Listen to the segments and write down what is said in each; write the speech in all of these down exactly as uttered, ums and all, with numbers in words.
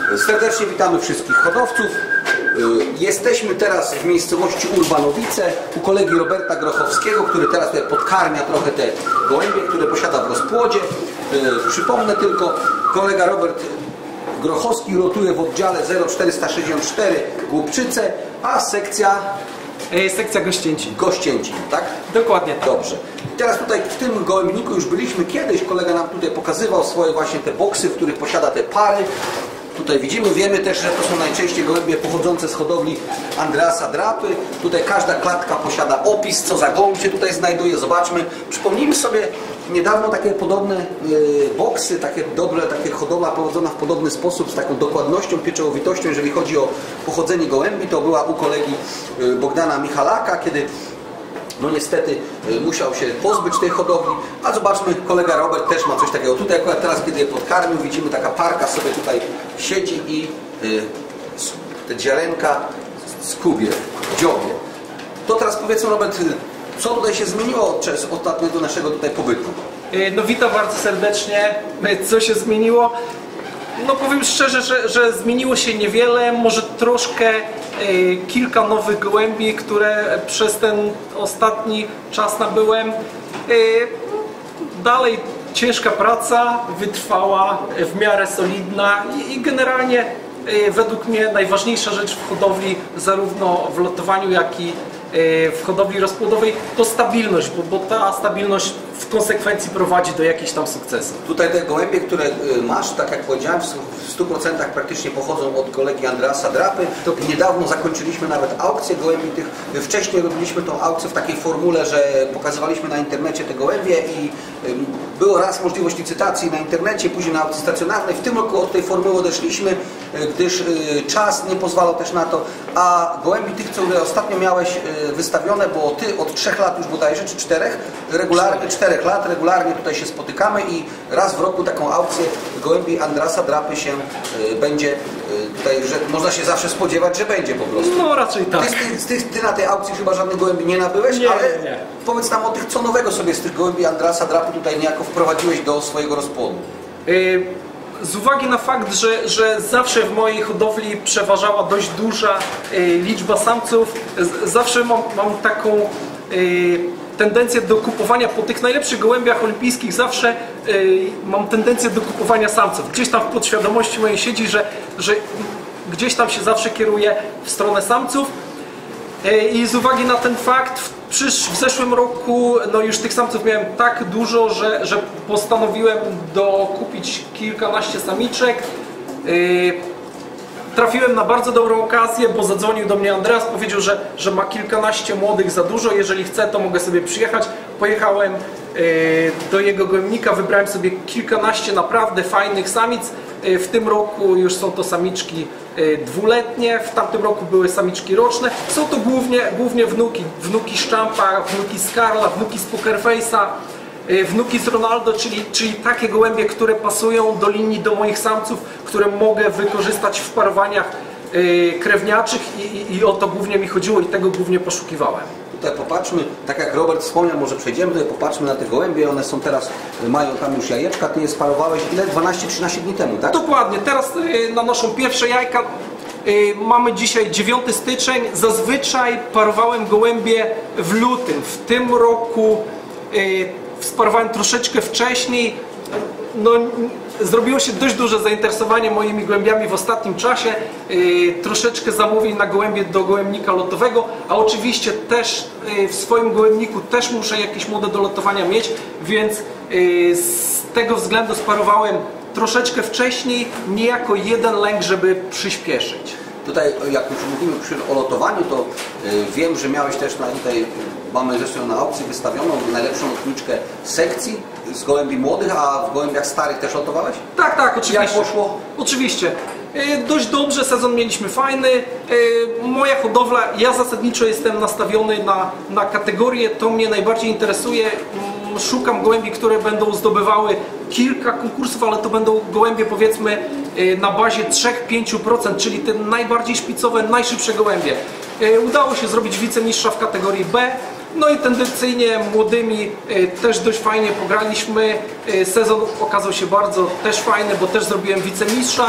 Serdecznie witamy wszystkich hodowców. Jesteśmy teraz w miejscowości Urbanowice u kolegi Roberta Grochowskiego, który teraz tutaj podkarmia trochę te gołębie, które posiada w rozpłodzie. Przypomnę tylko, kolega Robert Grochowski rotuje w oddziale zero czterysta sześćdziesiąt cztery Głubczyce, a sekcja... Sekcja Gościęcin. Gościęcin, tak? Dokładnie tak. Dobrze. I teraz tutaj w tym gołębniku już byliśmy kiedyś, kolega nam tutaj pokazywał swoje właśnie te boksy, w których posiada te pary. Tutaj widzimy, wiemy też, że to są najczęściej gołębie pochodzące z hodowli Andreasa Drapy. Tutaj każda klatka posiada opis, co za gołąb się tutaj znajduje. Zobaczmy, przypomnijmy sobie niedawno takie podobne yy, boksy, takie dobre, takie hodowla prowadzona w podobny sposób, z taką dokładnością, pieczołowitością, jeżeli chodzi o pochodzenie gołębi. To była u kolegi yy, Bogdana Michalaka, kiedy no niestety y, musiał się pozbyć tej hodowli, a zobaczmy, kolega Robert też ma coś takiego. Tutaj akurat teraz, kiedy je podkarmił, widzimy, taka parka sobie tutaj siedzi i y, te ziarenka skubie, dziobie. To teraz powiedzmy, Robert, co tutaj się zmieniło od, od ostatniego naszego tutaj pobytu? No witam bardzo serdecznie. Co się zmieniło? No powiem szczerze, że, że zmieniło się niewiele, może troszkę y, kilka nowych gołębi, które przez ten ostatni czas nabyłem. Y, dalej ciężka praca, wytrwała, w miarę solidna i, i generalnie y, według mnie najważniejsza rzecz w hodowli, zarówno w lotowaniu, jak i w hodowli rozpłodowej, to stabilność, bo, bo ta stabilność w konsekwencji prowadzi do jakichś tam sukcesów. Tutaj te gołębie, które masz, tak jak powiedziałem, w stu procentach praktycznie pochodzą od kolegi Andreasa Drapy. To niedawno zakończyliśmy nawet aukcję gołębi tych. Wcześniej robiliśmy tą aukcję w takiej formule, że pokazywaliśmy na internecie te gołębie i było raz możliwość licytacji na internecie, później na aukcji stacjonarnej. W tym roku od tej formuły odeszliśmy, gdyż czas nie pozwalał też na to, a gołębi tych, które ostatnio miałeś wystawione, bo ty od trzech lat już bodajże, czy czterech, regularnie, czterech lat, regularnie tutaj się spotykamy i raz w roku taką aukcję gołębi Andreasa Drapy się y, będzie y, tutaj, że można się zawsze spodziewać, że będzie po prostu. No raczej tak. Ty, ty, ty, ty na tej aukcji chyba żadnych gołębi nie nabyłeś, nie, ale nie. Powiedz nam o tych, co nowego sobie z tych gołębi Andreasa Drapy tutaj niejako wprowadziłeś do swojego rozpłodu. Y Z uwagi na fakt, że, że zawsze w mojej hodowli przeważała dość duża y, liczba samców, z, zawsze mam, mam taką y, tendencję do kupowania po tych najlepszych gołębiach olimpijskich, zawsze y, mam tendencję do kupowania samców. Gdzieś tam w podświadomości mojej siedzi, że, że gdzieś tam się zawsze kieruję w stronę samców. Y, I z uwagi na ten fakt w, przysz, w zeszłym roku no już tych samców miałem tak dużo, że, że postanowiłem dokupić kilkanaście samiczek. Yy, trafiłem na bardzo dobrą okazję, bo zadzwonił do mnie Andreas, powiedział, że, że ma kilkanaście młodych za dużo, jeżeli chce, to mogę sobie przyjechać. Pojechałem yy, do jego gołębnika, wybrałem sobie kilkanaście naprawdę fajnych samic. Yy, w tym roku już są to samiczki yy, dwuletnie, w tamtym roku były samiczki roczne. Są to głównie, głównie wnuki, wnuki Szczampa, wnuki z Karla, wnuki z Pokerface'a, yy, wnuki z Ronaldo, czyli, czyli takie gołębie, które pasują do linii do moich samców, które mogę wykorzystać w parowaniach yy, krewniaczych i, i, i o to głównie mi chodziło i tego głównie poszukiwałem. Tutaj popatrzmy, tak jak Robert wspomniał, może przejdziemy, tutaj popatrzmy na te gołębie, one są teraz, mają tam już jajeczka, ty je sparowałeś ile? dwanaście trzynaście dni temu, tak? Dokładnie, teraz y, na naszą pierwsze jajka y, mamy dzisiaj dziewiąty styczeń, zazwyczaj parowałem gołębie w lutym, w tym roku y, sparowałem troszeczkę wcześniej. No, zrobiło się dość duże zainteresowanie moimi gołębiami w ostatnim czasie, yy, troszeczkę zamówień na gołębie do gołębnika lotowego, a oczywiście też yy, w swoim gołębniku też muszę jakieś młode do lotowania mieć, więc yy, z tego względu sparowałem troszeczkę wcześniej, niejako jeden lęk, żeby przyspieszyć. Tutaj jak już mówimy przy o lotowaniu, to yy, wiem, że miałeś też na tutaj, mamy zresztą na aukcji wystawioną najlepszą lotniczkę sekcji z gołębi młodych, a w gołębiach starych też lotowałeś? Tak, tak, oczywiście. Jak poszło? Oczywiście. Yy, dość dobrze, sezon mieliśmy fajny. Yy, moja hodowla, ja zasadniczo jestem nastawiony na, na kategorię, to mnie najbardziej interesuje. Yy, szukam gołębi, które będą zdobywały kilka konkursów, ale to będą gołębie powiedzmy yy, na bazie trzy do pięciu procent, czyli te najbardziej szpicowe, najszybsze gołębie. Yy, udało się zrobić wicemistrza w kategorii B. No i tendencyjnie młodymi też dość fajnie pograliśmy. Sezon okazał się bardzo też fajny, bo też zrobiłem wicemistrza.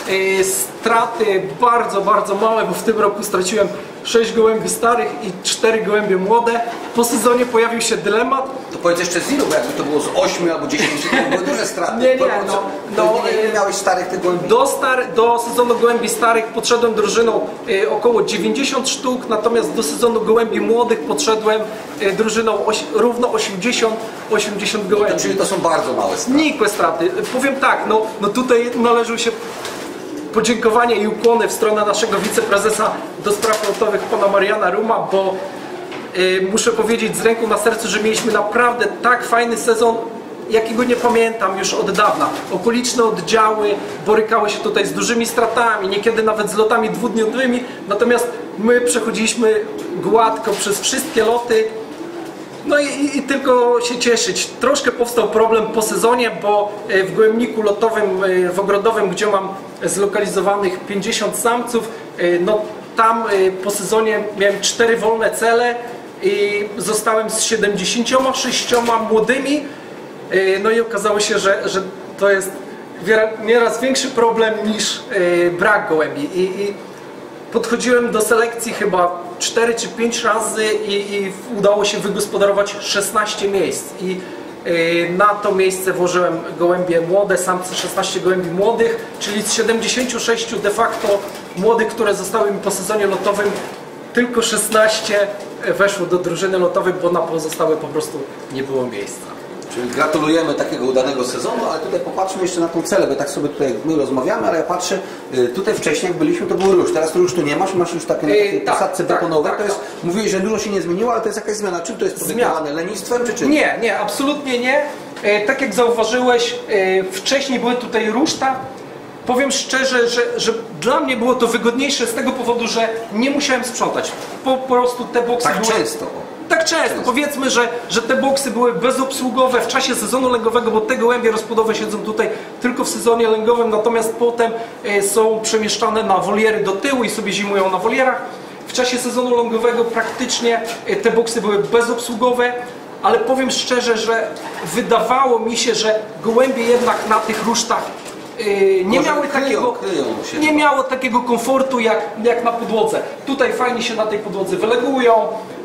Straty bardzo, bardzo małe, bo w tym roku straciłem sześć gołębi starych i cztery gołębie młode. Po sezonie pojawił się dylemat. To powiedz jeszcze z ilu, bo jakby to było z ośmiu albo dziesięciu, to były duże straty. Nie, nie, no, no, nie miałeś starych tych gołębi? Do, star, do sezonu gołębi starych podszedłem drużyną y, około dziewięćdziesiąt sztuk, natomiast do sezonu gołębi młodych podszedłem y, drużyną oś, równo osiemdziesiąt, osiemdziesiąt gołębi. To, czyli to są bardzo małe straty. Nikłe straty. Powiem tak, no, no tutaj należą się podziękowania i ukłony w stronę naszego wiceprezesa do spraw lotowych, pana Mariana Ruma, bo y, muszę powiedzieć z ręką na sercu, że mieliśmy naprawdę tak fajny sezon, jakiego nie pamiętam już od dawna. Okoliczne oddziały borykały się tutaj z dużymi stratami, niekiedy nawet z lotami dwudniowymi, natomiast my przechodziliśmy gładko przez wszystkie loty. No i, i tylko się cieszyć. Troszkę powstał problem po sezonie, bo w gołębniku lotowym, w ogrodowym, gdzie mam zlokalizowanych pięćdziesiąt samców, no tam po sezonie miałem cztery wolne cele i zostałem z siedemdziesięcioma sześcioma młodymi. No i okazało się, że, że to jest nieraz większy problem niż brak gołębi. I, i podchodziłem do selekcji chyba cztery czy pięć razy i, i udało się wygospodarować szesnaście miejsc. I y, na to miejsce włożyłem gołębie młode, samce szesnaście gołębi młodych, czyli z siedemdziesięciu sześciu de facto młodych, które zostały mi po sezonie lotowym, tylko szesnaście weszło do drużyny lotowej, bo na pozostałe po prostu nie było miejsca. Czyli gratulujemy takiego udanego sezonu, ale tutaj popatrzmy jeszcze na tą celę, bo tak sobie tutaj my rozmawiamy, ale ja patrzę, tutaj wcześniej jak byliśmy, to był róż, teraz róż tu nie masz, masz już takie na takiej tak, posadce tak, betonowej, tak, to jest, tak. mówiłeś, że dużo się nie zmieniło, ale to jest jakaś zmiana, czym to jest podyktowane, lenistwem czy czym? Nie, nie, absolutnie nie. Tak jak zauważyłeś, wcześniej były tutaj ruszta. Powiem szczerze, że, że dla mnie było to wygodniejsze z tego powodu, że nie musiałem sprzątać. Po, po prostu te boksy Tak były... często. Tak często. Powiedzmy, że, że te boksy były bezobsługowe w czasie sezonu lęgowego, bo te gołębie rozpłodowe siedzą tutaj tylko w sezonie lęgowym, natomiast potem e, są przemieszczane na woliery do tyłu i sobie zimują na wolierach. W czasie sezonu lęgowego praktycznie e, te boksy były bezobsługowe, ale powiem szczerze, że wydawało mi się, że gołębie jednak na tych rusztach Yy, nie Może miały kryją, takiego, kryją się nie chyba. miało takiego komfortu jak, jak na podłodze. Tutaj fajnie się na tej podłodze wylegują,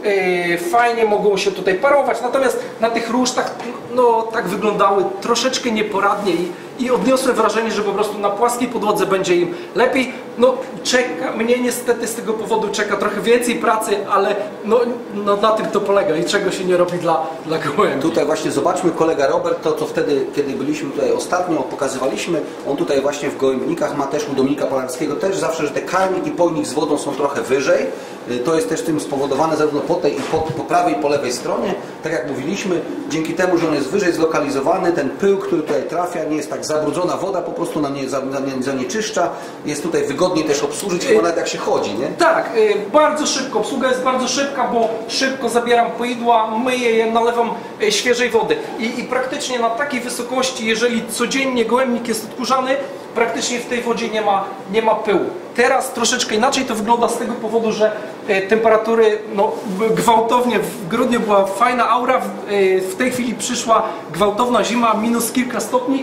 yy, fajnie mogą się tutaj parować, natomiast na tych rusztach no tak wyglądały troszeczkę nieporadnie i, i odniosłem wrażenie, że po prostu na płaskiej podłodze będzie im lepiej. No czeka, mnie niestety z tego powodu czeka trochę więcej pracy, ale no, no na tym to polega i czego się nie robi dla, dla gołębi. Tutaj właśnie zobaczmy, kolega Robert, to co wtedy, kiedy byliśmy tutaj ostatnio, pokazywaliśmy, on tutaj właśnie w gołębnikach ma też u Dominika Polarskiego też zawsze, że te karmik i pojnik z wodą są trochę wyżej. To jest też tym spowodowane zarówno po tej i po, po prawej i po lewej stronie. Tak jak mówiliśmy, dzięki temu, że on jest wyżej zlokalizowany, ten pył, który tutaj trafia, nie jest tak zabrudzona woda, po prostu na nie, na nie zanieczyszcza. Jest tutaj wygodniej też obsłużyć, chyba nawet jak się chodzi, nie? Tak, bardzo szybko. Obsługa jest bardzo szybka, bo szybko zabieram poidła, myję je, nalewam świeżej wody. I, i praktycznie na takiej wysokości, jeżeli codziennie gołębnik jest odkurzany, praktycznie w tej wodzie nie ma, nie ma pyłu. Teraz troszeczkę inaczej to wygląda z tego powodu, że e, temperatury no, gwałtownie, w grudniu była fajna aura, w, e, w tej chwili przyszła gwałtowna zima, minus kilka stopni.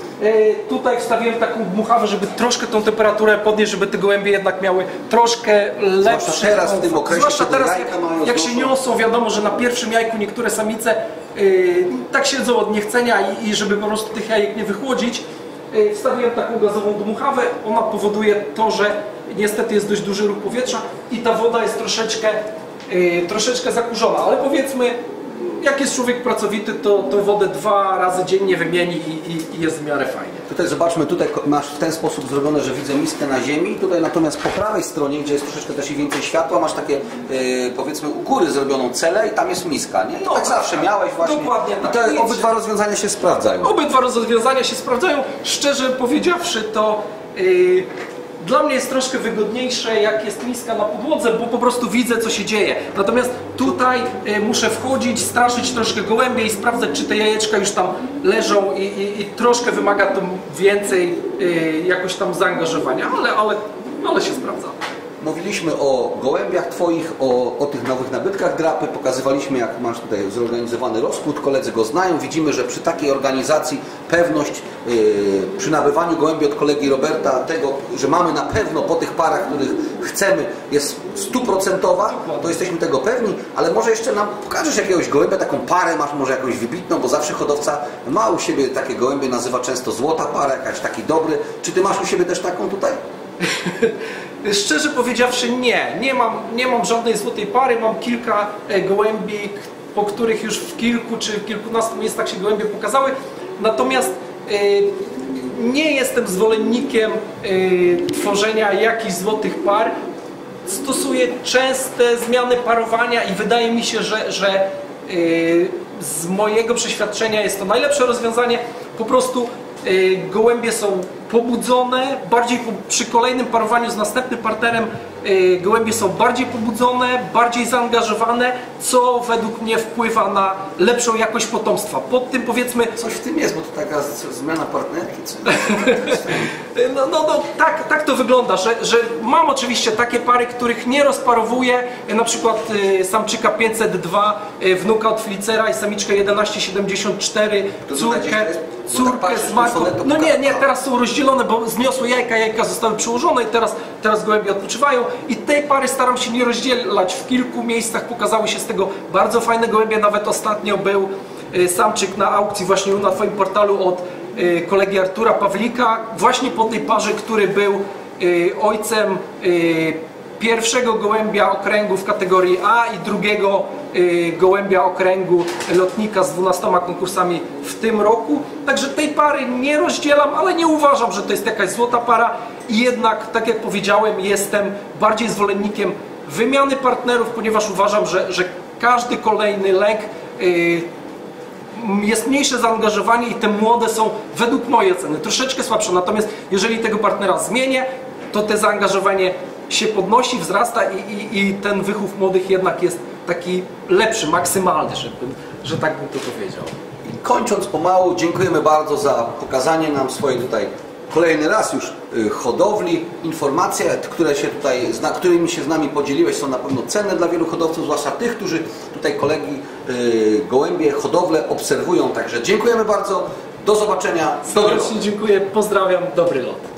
E, tutaj wstawiłem taką dmuchawę, żeby troszkę tą temperaturę podnieść, żeby te gołębie jednak miały troszkę lepszy Zwłaszcza teraz w tym okresie, Zwłaszcza kiedy teraz, jajka jak, mają jak się znowu. niosą, wiadomo, że na pierwszym jajku niektóre samice e, tak siedzą od niechcenia i, i żeby po prostu tych jajek nie wychłodzić, wstawiłem taką gazową dmuchawę, ona powoduje to, że niestety jest dość duży ruch powietrza i ta woda jest troszeczkę, yy, troszeczkę zakurzona, ale powiedzmy, jak jest człowiek pracowity, to tą wodę dwa razy dziennie wymieni i, i, i jest w miarę fajnie. Tutaj zobaczmy, tutaj masz w ten sposób zrobione, że widzę miskę na ziemi, tutaj natomiast po prawej stronie, gdzie jest troszeczkę też i więcej światła, masz takie yy, powiedzmy u góry zrobioną celę i tam jest miska, nie? I No, tak zawsze miałeś właśnie. dokładnie I tak. te Nic obydwa się- rozwiązania się sprawdzają. Obydwa rozwiązania się sprawdzają. Szczerze powiedziawszy, to yy, dla mnie jest troszkę wygodniejsze, jak jest miska na podłodze, bo po prostu widzę, co się dzieje. Natomiast tutaj y, muszę wchodzić, straszyć troszkę gołębie i sprawdzać, czy te jajeczka już tam leżą i, i, i troszkę wymaga to więcej y, jakoś tam zaangażowania, ale, ale, ale się sprawdza. Mówiliśmy o gołębiach Twoich, o, o tych nowych nabytkach drapy, pokazywaliśmy, jak masz tutaj zorganizowany rozkład, koledzy go znają, widzimy, że przy takiej organizacji pewność yy, przy nabywaniu gołębi od kolegi Roberta, tego, że mamy na pewno po tych parach, których chcemy, jest stuprocentowa, to jesteśmy tego pewni, ale może jeszcze nam pokażesz jakiegoś gołębia, taką parę masz może jakąś wybitną, bo zawsze hodowca ma u siebie takie gołębie, nazywa często złota para, jakaś taki dobry. Czy Ty masz u siebie też taką tutaj? Szczerze powiedziawszy nie, nie mam, nie mam żadnej złotej pary, mam kilka gołębi, po których już w kilku czy w kilkunastu miejscach się gołębie pokazały, natomiast yy, nie jestem zwolennikiem yy, tworzenia jakichś złotych par. Stosuję częste zmiany parowania i wydaje mi się, że, że yy, z mojego przeświadczenia jest to najlepsze rozwiązanie. Po prostu yy, gołębie są pobudzone, bardziej po, przy kolejnym parowaniu z następnym partnerem yy, gołębie są bardziej pobudzone, bardziej zaangażowane, co według mnie wpływa na lepszą jakość potomstwa. Pod tym powiedzmy... Coś w tym jest, bo to taka zmiana partnerki. Co? No, no, no tak, tak to wygląda, że, że mam oczywiście takie pary, których nie rozparowuję, na przykład y, samczyka pięćset dwa, y, wnuka od Flicera i samiczkę jedenaście siedemdziesiąt cztery, córkę, córkę z matką. No nie, nie, teraz są rozdzielone, bo zniosły jajka, jajka zostały przyłożone i teraz, teraz gołębie odpoczywają i tej pary staram się nie rozdzielać. W kilku miejscach pokazały się z tego bardzo fajne gołębie, nawet ostatnio był y, samczyk na aukcji właśnie na Twoim portalu od kolegi Artura Pawlika, właśnie po tej parze, który był y, ojcem y, pierwszego gołębia okręgu w kategorii A i drugiego y, gołębia okręgu lotnika z dwunastoma konkursami w tym roku. Także tej pary nie rozdzielam, ale nie uważam, że to jest jakaś złota para i jednak, tak jak powiedziałem, jestem bardziej zwolennikiem wymiany partnerów, ponieważ uważam, że, że każdy kolejny lek y, jest mniejsze zaangażowanie i te młode są według mojej oceny troszeczkę słabsze, natomiast jeżeli tego partnera zmienię, to te zaangażowanie się podnosi, wzrasta i, i, i ten wychów młodych jednak jest taki lepszy, maksymalny, żeby, że tak bym to powiedział. I kończąc pomału, dziękujemy bardzo za pokazanie nam swojej tutaj kolejny raz już hodowli. Informacje, które się tutaj, którymi się z nami podzieliłeś, są na pewno cenne dla wielu hodowców, zwłaszcza tych, którzy tutaj kolegi yy, gołębie, hodowlę obserwują. Także dziękujemy bardzo. Do zobaczenia. Serdecznie dziękuję. Pozdrawiam. Dobry lot.